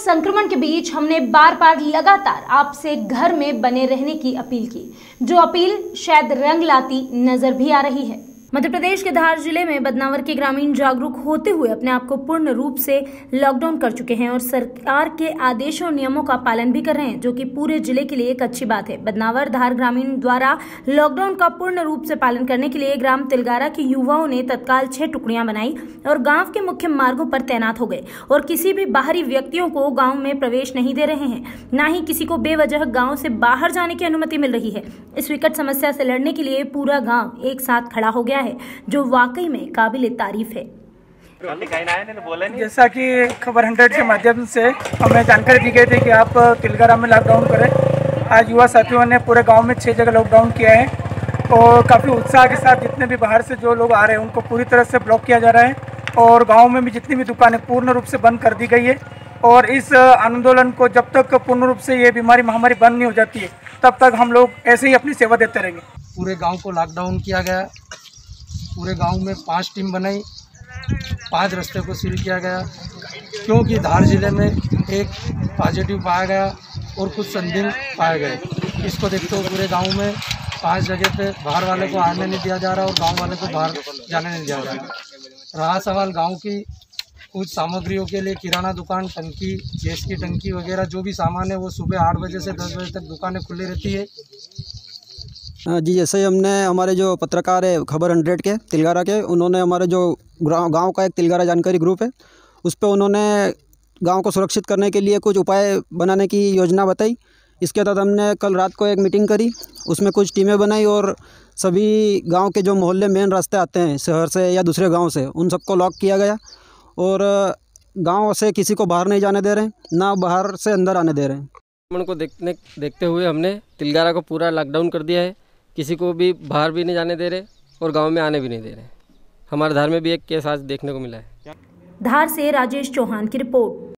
संक्रमण के बीच हमने बार बार लगातार आपसे घर में बने रहने की अपील की, जो अपील शायद रंग लाती नजर भी आ रही है। मध्य प्रदेश के धार जिले में बदनावर के ग्रामीण जागरूक होते हुए अपने आप को पूर्ण रूप से लॉकडाउन कर चुके हैं और सरकार के आदेशों और नियमों का पालन भी कर रहे हैं, जो कि पूरे जिले के लिए एक अच्छी बात है। बदनावर धार ग्रामीण द्वारा लॉकडाउन का पूर्ण रूप से पालन करने के लिए ग्राम तिलगारा के युवाओं ने तत्काल 6 टुकड़ियां बनाई और गाँव के मुख्य मार्गों पर तैनात हो गए और किसी भी बाहरी व्यक्तियों को गाँव में प्रवेश नहीं दे रहे हैं, न ही किसी को बेवजह गाँव से बाहर जाने की अनुमति मिल रही है। इस विकट समस्या से लड़ने के लिए पूरा गाँव एक साथ खड़ा हो गया है, जो वाकई में काबिल तारीफ है। जैसा कि खबर 100 के माध्यम से हमें जानकारी दी गई थी कि आप तिलगारा में लॉकडाउन करें। आज युवा साथियों ने पूरे गांव में 6 जगह लॉकडाउन किया है और काफ़ी उत्साह के साथ जितने भी बाहर से जो लोग आ रहे हैं उनको पूरी तरह से ब्लॉक किया जा रहा है और गाँव में भी जितनी भी दुकानें पूर्ण रूप से बंद कर दी गई है। और इस आंदोलन को जब तक पूर्ण रूप से ये बीमारी महामारी बंद नहीं हो जाती है तब तक हम लोग ऐसे ही अपनी सेवा देते रहेंगे। पूरे गाँव को लॉकडाउन किया गया। पूरे गांव में 5 टीम बनाई, 5 रास्ते को सील किया गया, क्योंकि धार जिले में एक पॉजिटिव पाया गया और कुछ संदिग्ध पाए गए। इसको देखते हुए पूरे गांव में 5 जगह पे बाहर वाले को आने नहीं दिया जा रहा और गांव वाले को बाहर जाने नहीं दिया जा रहा। रहा सवाल गांव की कुछ सामग्रियों के लिए, किराना दुकान, टंकी, गैस की टंकी वगैरह जो भी सामान है वो सुबह 8 बजे से 10 बजे तक दुकानें खुली रहती है। जी, जैसे ही हमने हमारे जो पत्रकार है खबर 100 के तिलगारा के, उन्होंने हमारे जो गांव का एक तिलगारा जानकारी ग्रुप है उस पर उन्होंने गांव को सुरक्षित करने के लिए कुछ उपाय बनाने की योजना बताई। इसके तहत हमने कल रात को एक मीटिंग करी, उसमें कुछ टीमें बनाई और सभी गांव के जो मोहल्ले मेन रास्ते आते हैं शहर से या दूसरे गाँव से, उन सबको लॉक किया गया और गाँव से किसी को बाहर नहीं जाने दे रहे हैं, ना बाहर से अंदर आने दे रहे हैं। संक्रमण को देखते हुए हमने तिलगारा को पूरा लॉकडाउन कर दिया है। किसी को भी बाहर भी नहीं जाने दे रहे और गांव में आने भी नहीं दे रहे। हमारे धार में भी एक केस आज देखने को मिला है। धार से राजेश चौहान की रिपोर्ट।